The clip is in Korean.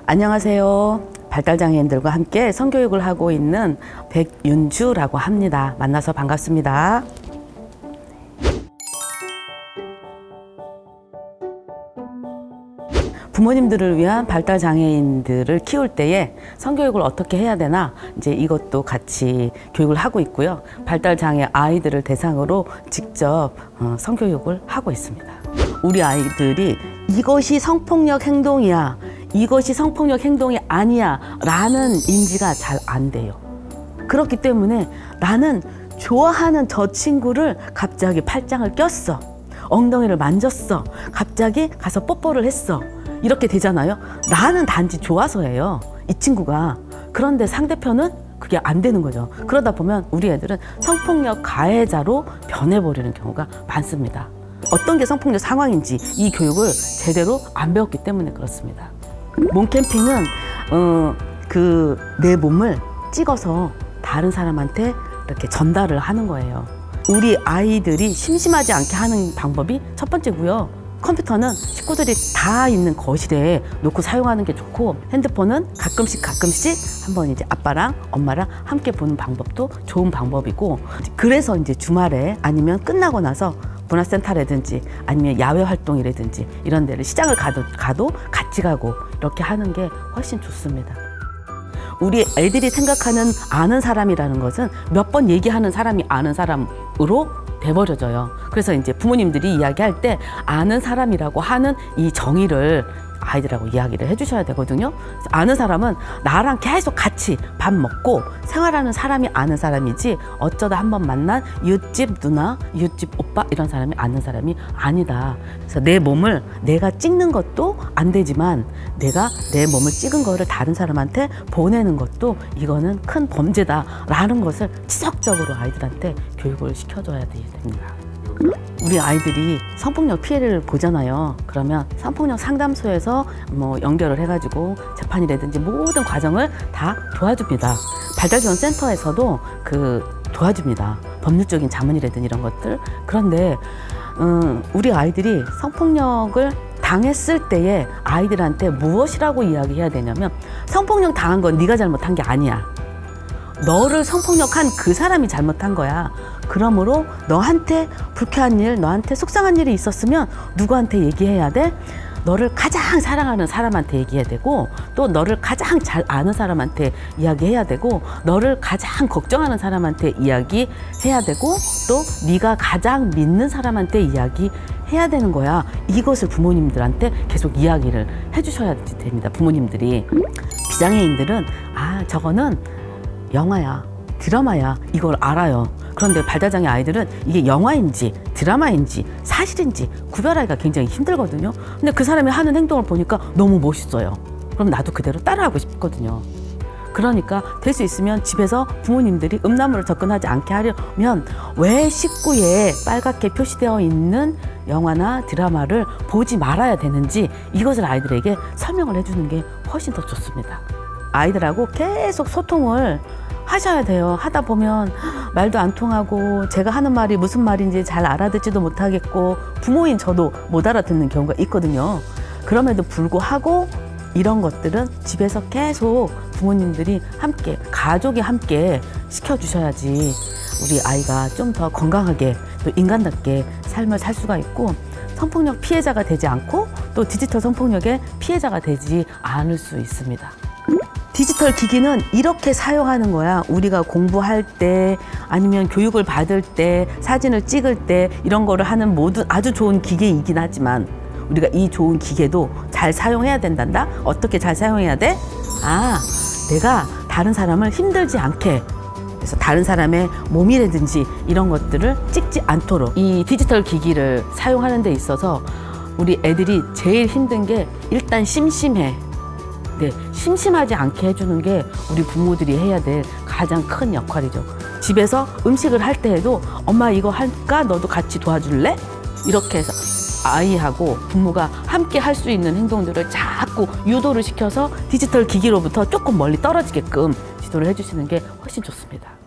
안녕하세요. 발달장애인들과 함께 성교육을 하고 있는 백윤주라고 합니다. 만나서 반갑습니다. 부모님들을 위한 발달장애인들을 키울 때에 성교육을 어떻게 해야 되나 이제 이것도 같이 교육을 하고 있고요. 발달장애 아이들을 대상으로 직접 성교육을 하고 있습니다. 우리 아이들이 이것이 성폭력 행동이야, 이것이 성폭력 행동이 아니야 라는 인지가 잘 안 돼요. 그렇기 때문에 나는 좋아하는 저 친구를 갑자기 팔짱을 꼈어, 엉덩이를 만졌어, 갑자기 가서 뽀뽀를 했어, 이렇게 되잖아요. 나는 단지 좋아서예요, 이 친구가. 그런데 상대편은 그게 안 되는 거죠. 그러다 보면 우리 애들은 성폭력 가해자로 변해버리는 경우가 많습니다. 어떤 게 성폭력 상황인지 이 교육을 제대로 안 배웠기 때문에 그렇습니다. 몸캠핑은 내 몸을 찍어서 다른 사람한테 이렇게 전달을 하는 거예요. 우리 아이들이 심심하지 않게 하는 방법이 첫 번째고요. 컴퓨터는 식구들이 다 있는 거실에 놓고 사용하는 게 좋고, 핸드폰은 가끔씩 한번 이제 아빠랑 엄마랑 함께 보는 방법도 좋은 방법이고, 그래서 이제 주말에 아니면 끝나고 나서 문화센터라든지 아니면 야외 활동이라든지 이런 데를 시장을 가도 같이 가고 이렇게 하는 게 훨씬 좋습니다. 우리 애들이 생각하는 아는 사람이라는 것은 몇 번 얘기하는 사람이 아는 사람으로 돼버려져요. 그래서 이제 부모님들이 이야기할 때 아는 사람이라고 하는 이 정의를 아이들하고 이야기를 해주셔야 되거든요. 아는 사람은 나랑 계속 같이 밥 먹고 생활하는 사람이 아는 사람이지, 어쩌다 한번 만난 이웃집 누나, 이웃집 오빠 이런 사람이 아는 사람이 아니다. 그래서 내 몸을 내가 찍는 것도 안 되지만 내가 내 몸을 찍은 거를 다른 사람한테 보내는 것도 이거는 큰 범죄다라는 것을 지속적으로 아이들한테 교육을 시켜줘야 됩니다. 우리 아이들이 성폭력 피해를 보잖아요. 그러면 성폭력 상담소에서 연결을 해가지고 재판이라든지 모든 과정을 다 도와줍니다. 발달지원센터에서도 도와줍니다. 법률적인 자문이라든지 이런 것들. 그런데 우리 아이들이 성폭력을 당했을 때에 아이들한테 무엇이라고 이야기해야 되냐면, 성폭력 당한 건 네가 잘못한 게 아니야. 너를 성폭력한 그 사람이 잘못한 거야. 그러므로 너한테 불쾌한 일, 너한테 속상한 일이 있었으면 누구한테 얘기해야 돼? 너를 가장 사랑하는 사람한테 얘기해야 되고, 또 너를 가장 잘 아는 사람한테 이야기해야 되고, 너를 가장 걱정하는 사람한테 이야기해야 되고, 또 네가 가장 믿는 사람한테 이야기해야 되는 거야. 이것을 부모님들한테 계속 이야기를 해주셔야 됩니다. 부모님들이. 비장애인들은 저거는 영화야, 드라마야, 이걸 알아요. 그런데 발달장애 아이들은 이게 영화인지 드라마인지 사실인지 구별하기가 굉장히 힘들거든요. 근데 그 사람이 하는 행동을 보니까 너무 멋있어요. 그럼 나도 그대로 따라하고 싶거든요. 그러니까 될 수 있으면 집에서 부모님들이 음란물을 접근하지 않게 하려면 왜 식구에 빨갛게 표시되어 있는 영화나 드라마를 보지 말아야 되는지, 이것을 아이들에게 설명을 해주는 게 훨씬 더 좋습니다. 아이들하고 계속 소통을 하셔야 돼요. 하다 보면 말도 안 통하고 제가 하는 말이 무슨 말인지 잘 알아듣지도 못하겠고, 부모인 저도 못 알아듣는 경우가 있거든요. 그럼에도 불구하고 이런 것들은 집에서 계속 부모님들이 함께, 가족이 함께 시켜주셔야지 우리 아이가 좀 더 건강하게 또 인간답게 삶을 살 수가 있고, 성폭력 피해자가 되지 않고 또 디지털 성폭력의 피해자가 되지 않을 수 있습니다. 디지털 기기는 이렇게 사용하는 거야. 우리가 공부할 때 아니면 교육을 받을 때, 사진을 찍을 때 이런 거를 하는 모든 아주 좋은 기계이긴 하지만, 우리가 이 좋은 기계도 잘 사용해야 된단다. 어떻게 잘 사용해야 돼? 내가 다른 사람을 힘들지 않게, 그래서 다른 사람의 몸이라든지 이런 것들을 찍지 않도록 이 디지털 기기를 사용하는 데 있어서 우리 애들이 제일 힘든 게 일단 심심해. 심심하지 않게 해주는 게 우리 부모들이 해야 될 가장 큰 역할이죠. 집에서 음식을 할 때에도 엄마 이거 할까? 너도 같이 도와줄래? 이렇게 해서 아이하고 부모가 함께 할 수 있는 행동들을 자꾸 유도를 시켜서 디지털 기기로부터 조금 멀리 떨어지게끔 지도를 해주시는 게 훨씬 좋습니다.